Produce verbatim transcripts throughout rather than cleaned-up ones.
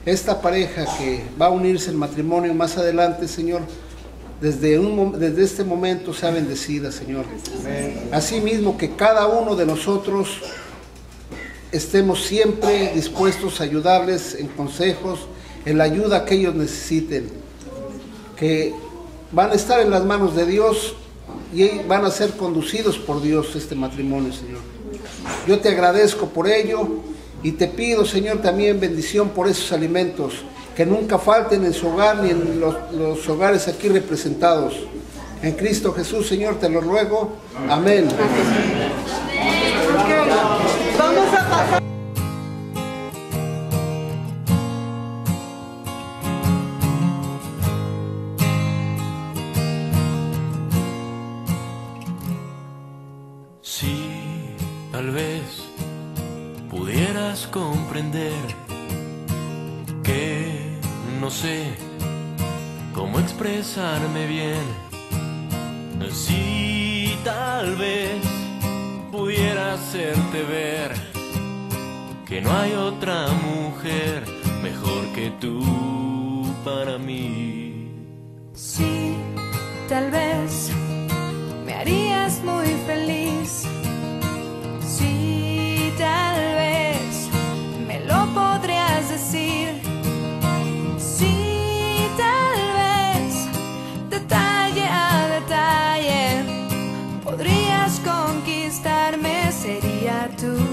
esta pareja que va a unirse en matrimonio más adelante, Señor, desde, un, desde este momento sea bendecida, Señor. Asimismo, que cada uno de nosotros estemos siempre dispuestos a ayudarles en consejos, en la ayuda que ellos necesiten, que van a estar en las manos de Dios y van a ser conducidos por Dios este matrimonio, Señor. Yo te agradezco por ello y te pido, Señor, también bendición por esos alimentos, que nunca falten en su hogar ni en los, los hogares aquí representados. En Cristo Jesús, Señor, te lo ruego. Amén. Okay. Vamos a pasar. Si tal vez pudieras comprender que no sé cómo expresarme bien. Si tal vez pudiera hacerte ver que no hay otra mujer mejor que tú para mí. Sí, tal vez me harías muy feliz. Sí, tal vez me lo podrías decir. Sí, tal vez detalle a detalle podrías conquistarme, sería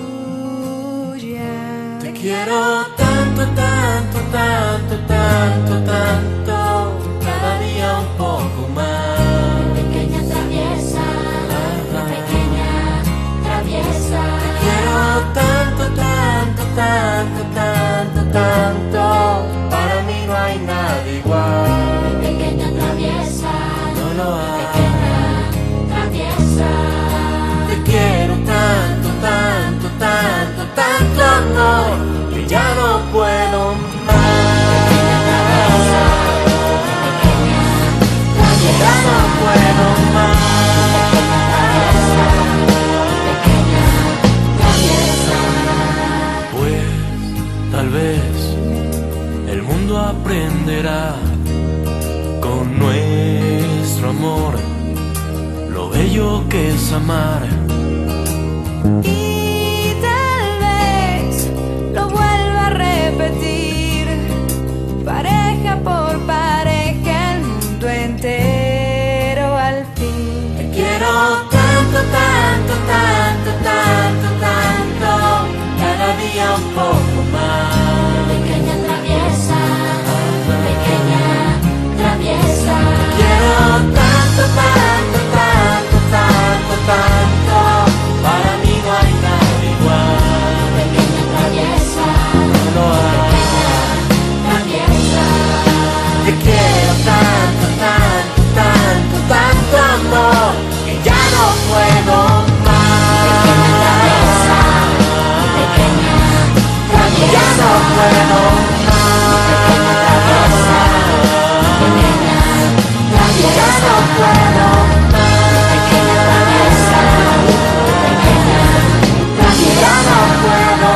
tuya. Te quiero tanto, tanto, tanto, tanto, tanto, cada día un poco más. Mi pequeña traviesa, mi pequeña traviesa. Te quiero tanto, tanto, tanto, tanto, tanto, para mí no hay nada igual. Mi pequeña traviesa, No lo mi hay. pequeña traviesa. Te quiero tanto, tanto, tanto, tanto amor, que ya no puedo más. Ya no puedo más. Pues tal vez el mundo aprenderá con nuestro amor lo bello que es amar. Y tal vez lo vuelva a repetir, pareja por pareja, el mundo entero al fin. Te quiero tanto, tanto, tanto, tanto, tanto, cada día un poco más. Mi pequeña traviesa, mi pequeña traviesa. Te quiero tanto, tanto, tanto, tanto, tanto, para mí no hay nada igual. Mi pequeña traviesa, No lo hay. traviesa. Te quiero tanto, tanto, tanto, tanto amor, que ya no puedo más. Mi pequeña traviesa, Ya no puedo más. Ya no puedo pequeña traviesa, pequeña traviesa. Ya no puedo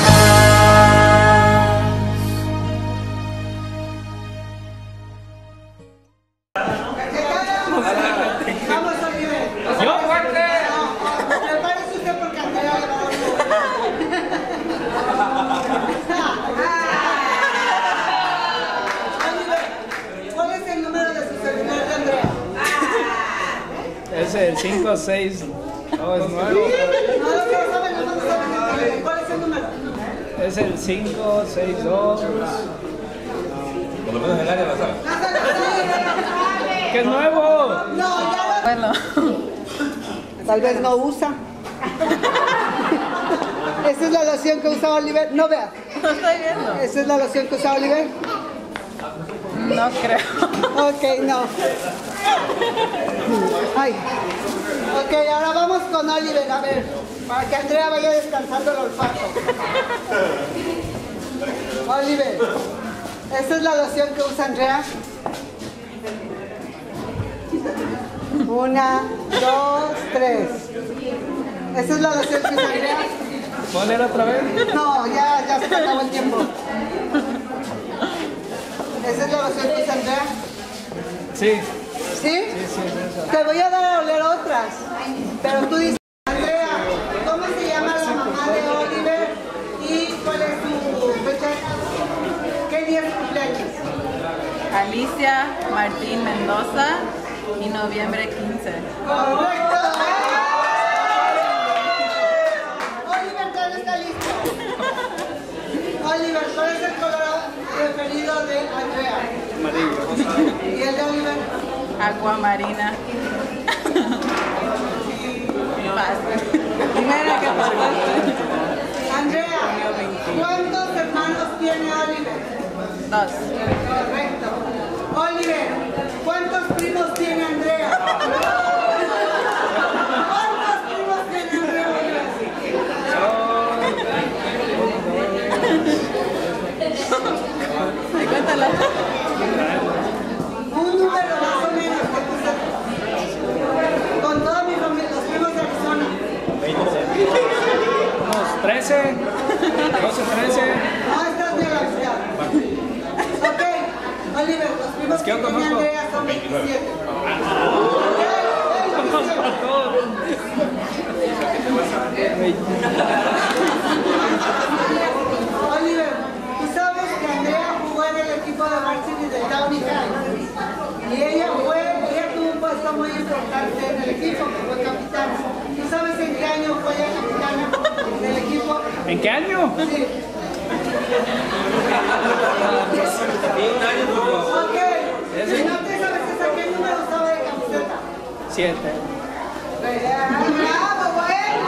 Vamos a nivel. ¡Yo fuerte! Prepárese usted porque Andrea le va a dar un... ¿Cuál es el número de su celular de Andrea? Es el cinco seis. Oh, es nuevo. No, no se lo saben, no se lo saben. ¿Cuál es el número? Es el cinco seis dos. Por lo menos el área la sabe. ¡Qué es nuevo! No, ya Bueno, lo... Tal vez no usa. Esa es la loción que usa Oliver. No vea. no estoy viendo. Esa es la loción que usa Oliver. No creo. Ok, no. Ay. Ok, ahora vamos con Oliver, a ver, para que Andrea vaya descansando el olfato. Oliver, ¿esta es la loción que usa Andrea? Una, dos, tres. ¿Esta es la loción que usa Andrea? ¿Puedo leer otra vez? No, ya, ya se acabó el tiempo. ¿Esa es la versión que dice Andrea? Sí. ¿Sí? Sí, sí, es esa. Te voy a dar a oler otras. Pero tú dices, Andrea, ¿cómo se llama la mamá de Oliver? ¿Y cuál es tu fecha? ¿Qué día es tu cumpleaños? Alicia Martín Mendoza y noviembre quince. ¡Correcto! Oliver, ¿cuál está listo? Oliver, ¿cuál es el color preferido de Andrea? Amarillo. ¿Y el de Oliver? Agua marina. Primera que pasaste. Andrea, ¿cuántos hermanos tiene Oliver? Dos. Correcto. Oliver, ¿cuántos primos tiene Andrea? ¿Cuántos primos tiene Andrea, Oliver? Ay, cuéntalo. Un número más o menos que tú sepas. Con toda mi familia, los primos de Arizona. Unos trece, doce, trece. No, estás de la mitad. Ok, Oliver, los primos que que yo tiene conozco. Andrea son veintisiete. Ok, Oliver, tú sabes que Andrea jugó en el equipo de varsity de Downey High. Y ella fue, ella tuvo un puesto muy importante en el equipo, que fue capitana. ¿Tú sabes en qué año fue ella capitana del equipo? ¿En qué año? Sí. Ok, si no te sabes esa, ¿qué número estaba de camiseta? Siete. ¡Bravo, bueno!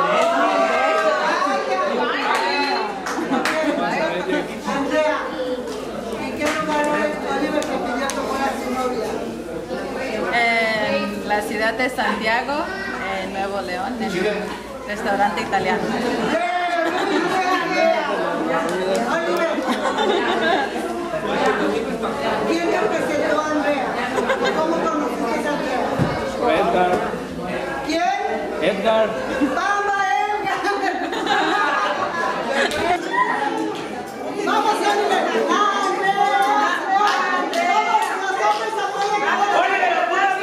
Andrea, ¿en qué lugar Oliver te pidió que fuera su novia? En la ciudad de Santiago, en Nuevo León, en un restaurante italiano. Oliver, ¿quién te presentó a Andrea? ¿Cómo conociste a Andrea? Edgar. ¿Quién? Edgar. ¡Vamos, Edgar! ¡Vamos, Oliver! ¡Andrea! ¡Andrea! ¡Los hombres apoyan a Oliver!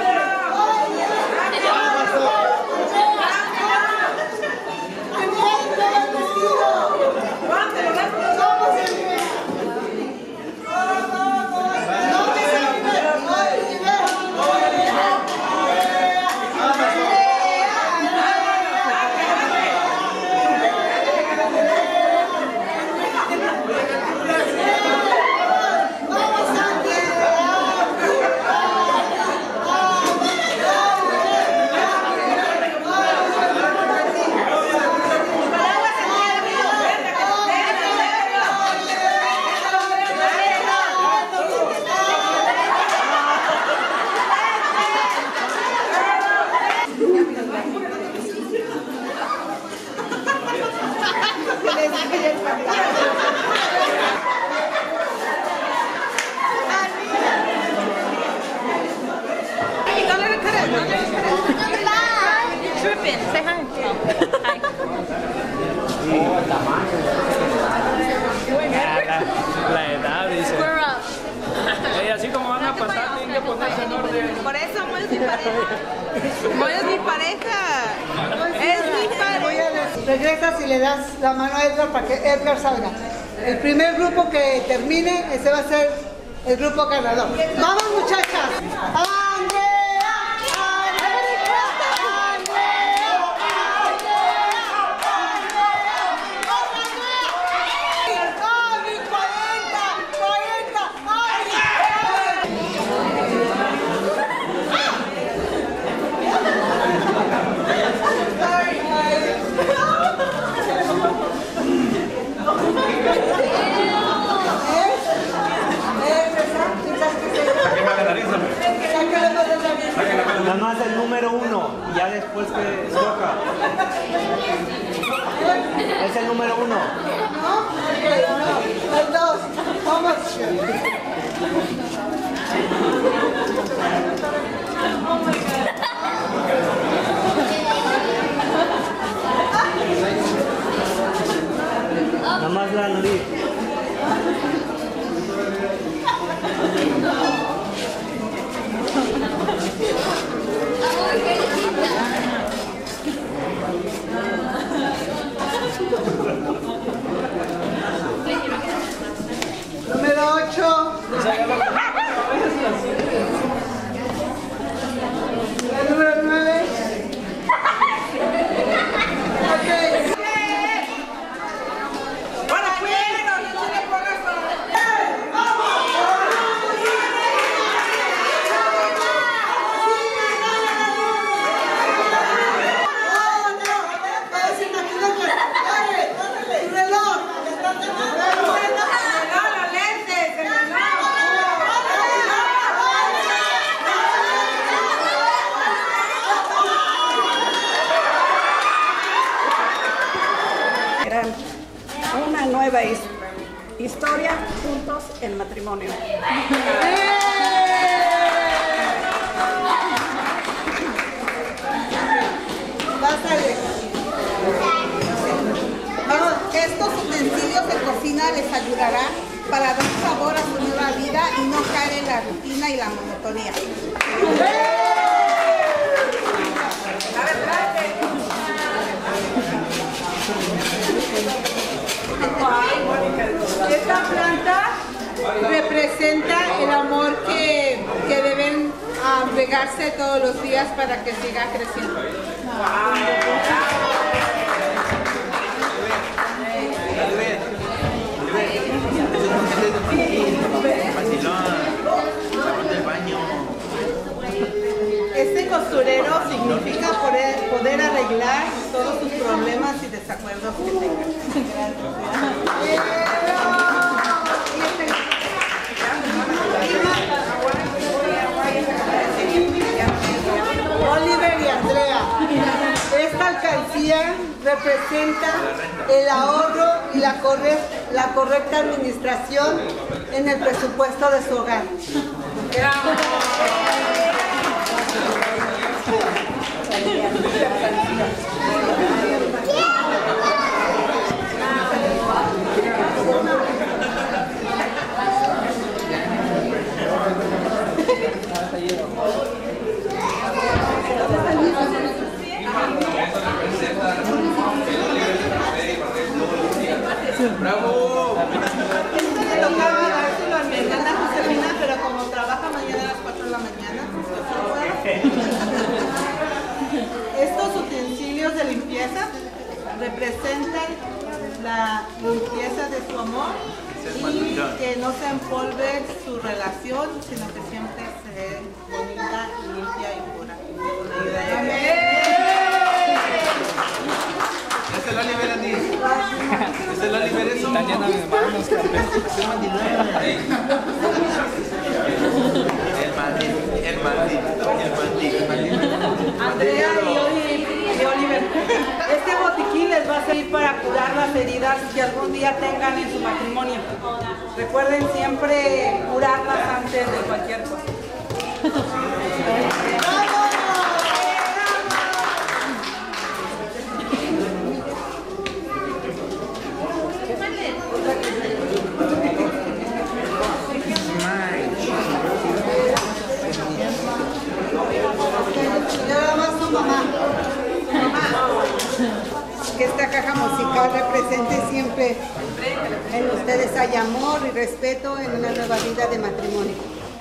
Tripping. Say hi. Hi. La, la edad, dice. Square up. Y así como van a pasar, tienen que ponerse en orden. Por eso Moy es mi pareja. Moy es mi pareja. Es mi Voy pareja. a des- Regresas y le das la mano a Edgar para que Edgar salga. El primer grupo que termine, ese va a ser el grupo ganador. ¡Vamos, muchachas! ¡Andrea! Nada más el número uno, y ya después que escoja. Es el número uno. El dos. Vamos. Nada más la nariz. nueva his- historia juntos en matrimonio. Vamos, estos utensilios de cocina les ayudará para dar sabor a su nueva vida y no caer en la rutina y la monotonía. Esta planta representa el amor que, que deben ah, regarse todos los días para que siga creciendo. Este costurero significa poder, poder arreglar todos sus problemas y desacuerdos que tengan. Oliver y Andrea, esta alcancía representa el ahorro y la, corre la correcta administración en el presupuesto de su hogar. ¡Bravo! Me tocaba dárselo a mi hermana Joselina, pero como trabaja mañana a las cuatro de la mañana, pues no puedo. Estos utensilios de limpieza representan la limpieza de su amor y que no se empolve su relación, sino que siempre se ve bonita, limpia y pura. ¿Ese es el Oliver, Andy? ¿Ese es el Oliver eso? Está llena de manos, El Mandy, el Mandy, el Mandy. Andrea y Oliver, este botiquín les va a servir para curar las heridas que algún día tengan en su matrimonio. Recuerden siempre curarlas antes de cualquier cosa. Que esta caja musical represente siempre en ustedes hay amor y respeto en una nueva vida de matrimonio.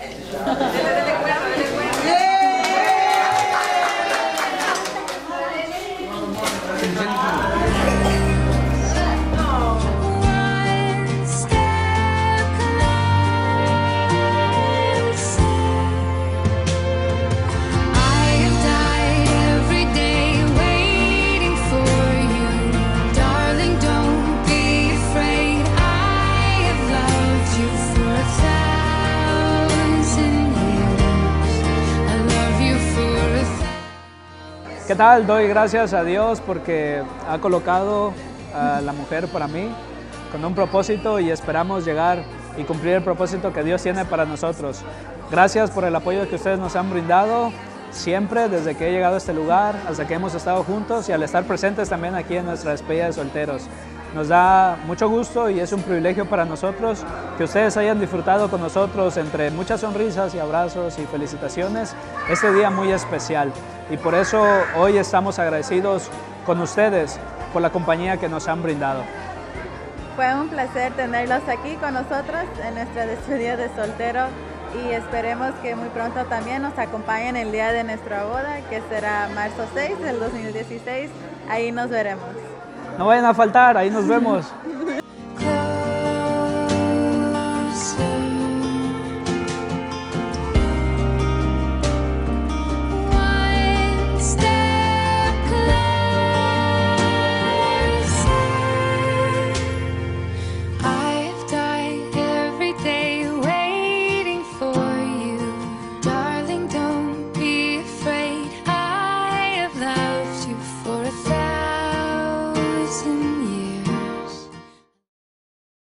¿Qué tal? Doy gracias a Dios porque ha colocado a la mujer para mí con un propósito y esperamos llegar y cumplir el propósito que Dios tiene para nosotros. Gracias por el apoyo que ustedes nos han brindado siempre desde que he llegado a este lugar, hasta que hemos estado juntos y al estar presentes también aquí en nuestra despedida de solteros. Nos da mucho gusto y es un privilegio para nosotros que ustedes hayan disfrutado con nosotros entre muchas sonrisas y abrazos y felicitaciones este día muy especial. Y por eso hoy estamos agradecidos con ustedes por la compañía que nos han brindado. Fue un placer tenerlos aquí con nosotros en nuestra despedida de soltero y esperemos que muy pronto también nos acompañen el día de nuestra boda, que será marzo seis del dos mil dieciséis. Ahí nos veremos. No vayan a faltar, ahí nos vemos.